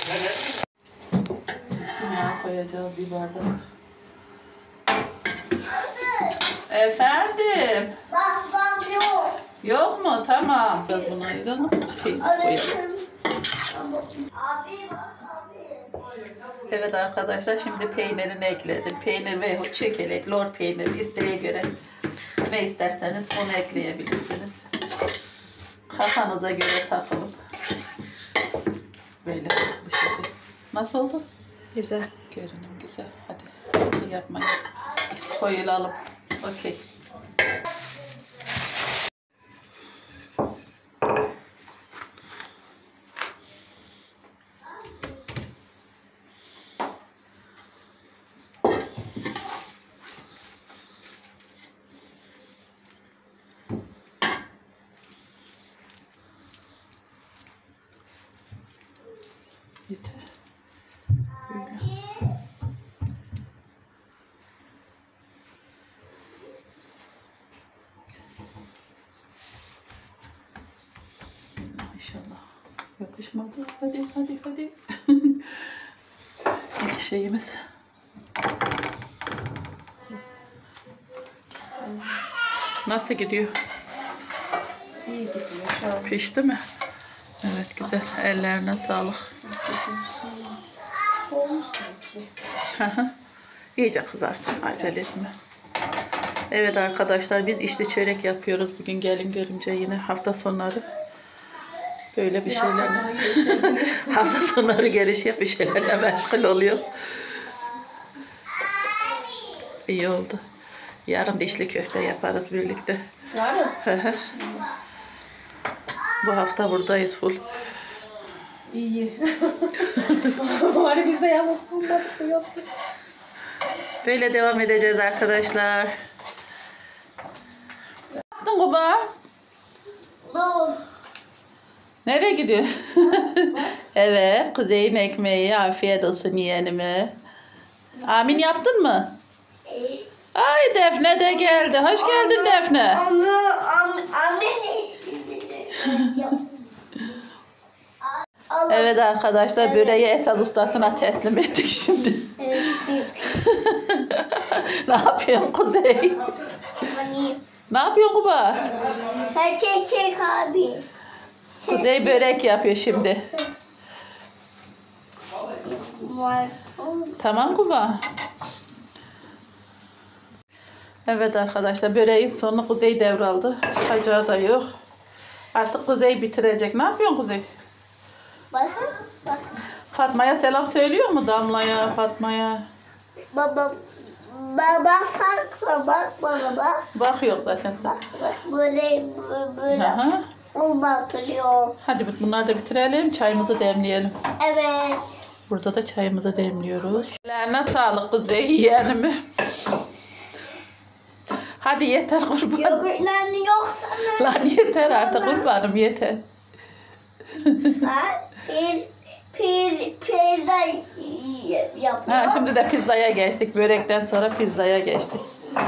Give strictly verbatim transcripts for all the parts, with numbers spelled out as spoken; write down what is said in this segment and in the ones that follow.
Ne koyacağız bir bardak? Efendim? Bak bak yok. Yok mu? Tamam. Biraz bunu ayıralım. Şey, koyalım. Abi bak abi. Evet arkadaşlar, şimdi peynirini ekledim. Peynir ve çökelek, lor peyniri isteğe göre ne isterseniz onu ekleyebilirsiniz. Kafanıza göre takılıp böyle bu şekilde. Nasıl oldu? Güzel. Görünüm güzel. Hadi yapmayın. Koyulalım. Okey. Yeter. Böyle. İnşallah yakışmadı. Hadi hadi hadi. İlk şeyimiz. Nasıl gidiyor? İyi gidiyor şu an. Pişti mi? Evet güzel. Ellerine sağlık. Soğumuş sanki. İyice kızarsın. Acele etme. Evet arkadaşlar, biz içli çörek yapıyoruz. Bugün gelin görünce yine hafta sonları böyle bir şeylerle hafta sonları gelişiyor, bir şeylerle meşgul oluyor. İyi oldu. Yarın da içli köfte yaparız birlikte. Yarın. Bu hafta buradayız full. İyi. Bari biz de yalnız bundan bir şey yoktu. Böyle devam edeceğiz arkadaşlar. Ne yaptın Kuba? Baba. Nereye gidiyor? Evet, Kuzey'in ekmeği. Afiyet olsun yeğenime. Amin yaptın mı? Ay Defne de geldi. Hoş geldin Defne. Ama am ami. Evet arkadaşlar, böreği Esad ustasına teslim ettik şimdi. Ne yapıyorsun Kuzey? Ne yapıyorsun Kuba? Her şey çek abi. Kuzey börek yapıyor şimdi. Var. Tamam Kuba. Evet arkadaşlar, böreğin sonu Kuzey devraldı. Çıkacağı da yok. Artık Kuzey bitirecek. Ne yapıyorsun Kuzey? Bakın. Bak. Fatma'ya selam söylüyor mu? Damla'ya, Fatma'ya. Baba. Baba sakla bak bana bak. Bak yok zaten sen. Bak bak böyle böyle. Aha. Olmatıyor. Hadi bunları da bitirelim. Çayımızı demleyelim. Evet. Burada da çayımızı demliyoruz. Ellerine sağlık Kuzey yeğenimi. Hadi yeter kurban. Yoğurtlar yok sana. Lan yeter artık kurbanım yeter. Ha? Pir, pir, pizza yapıyor. Ha, şimdi de pizzaya geçtik. Börekten sonra pizzaya geçtik.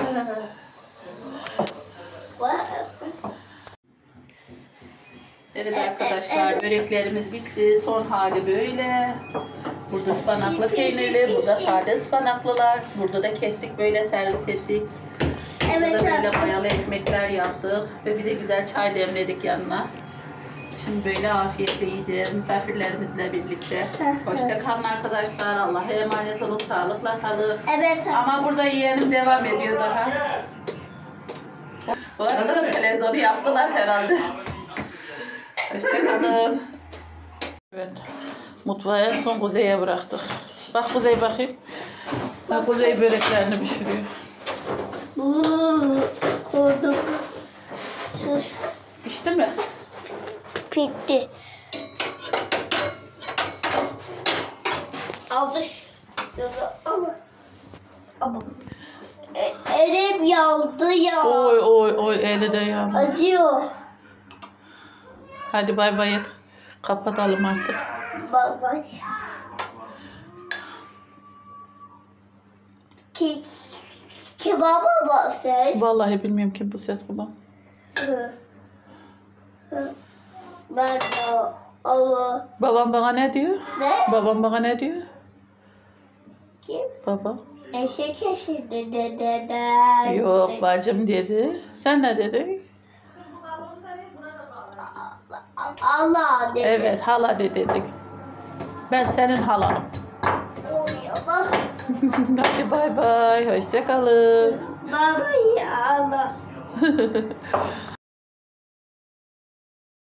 Evet arkadaşlar, böreklerimiz bitti. Son hali böyle. Burada ıspanaklı peynirli, burada sade ıspanaklılar. Burada da kestik, böyle servis ettik. Burada Evet, böyle evet. mayalı ekmekler yaptık ve bir de güzel çay demledik yanına. Şimdi böyle afiyetle yiyeceğiz misafirlerimizle birlikte. Hoşça kalın arkadaşlar. Allah'a emanet olun. Sağlıkla kalın. Evet. Ama burada yeğenim devam ediyor daha. Bu arada da televizyonu yaptılar herhalde. Hoşça kalın. Evet. Mutfağı en son Kuzey'e bıraktık. Bak Kuzey bakayım. Bak Kuzey böreklerini pişiriyor. Uuu, koydum. Sus. Pişti mi? Bitti. Aldı. Ama. Ama. E, elim yandı ya. Oy oy oy, eli de yandı. Acıyor. Hadi bay bay et. Kapatalım artık. Baba. Ki kebaba bak ses. Vallahi bilmiyorum kim bu ses baba. Hı. Hı. Ben de Allah. Babam bana ne diyor? Ne? Babam bana ne diyor? Kim? Baba. Eşek eşirdi dededen. Yok bacım dedi. Sen ne dedin? Allah dedi. Evet hala de dedik. Ben senin halanım. Oy Allah. Hadi bay bay. Hoşça kalın. Baba ya Allah.